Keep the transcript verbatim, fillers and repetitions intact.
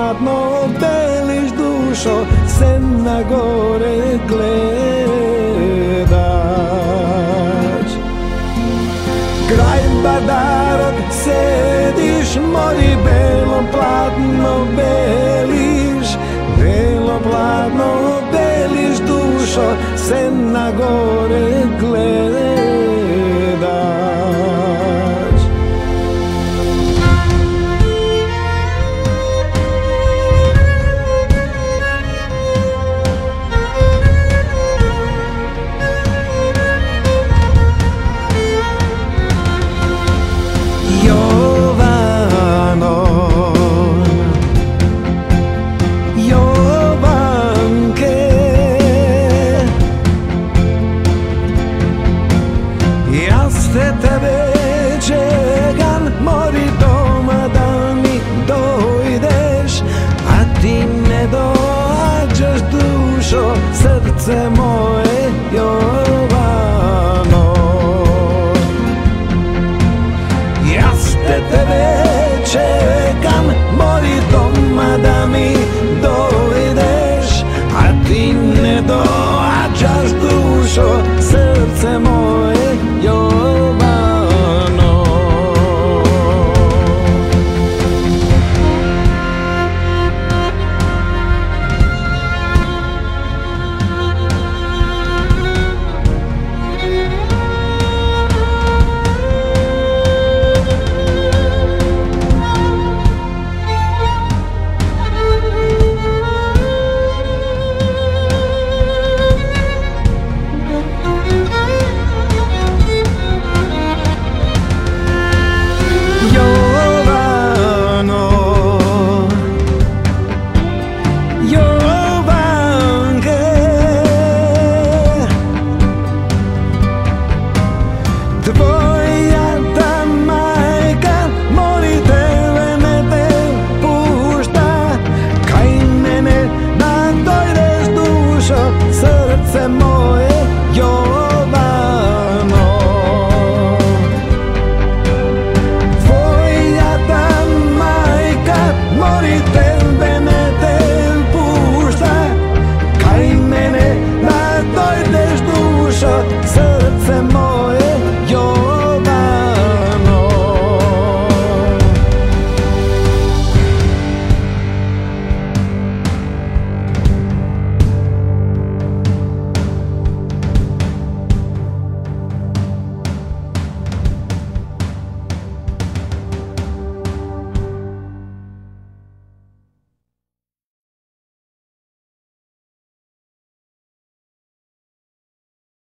pladno beliš dušo, se na gore gledaš. Kraj badarog sediš, mori belo pladno beliš, belo pladno beliš dušo, se na gore gledaš. Tebe čekam, mori doma da mi dojdeš, a ti ne dođeš dušo, srce moje Jovano. Ja ste tebe čekam,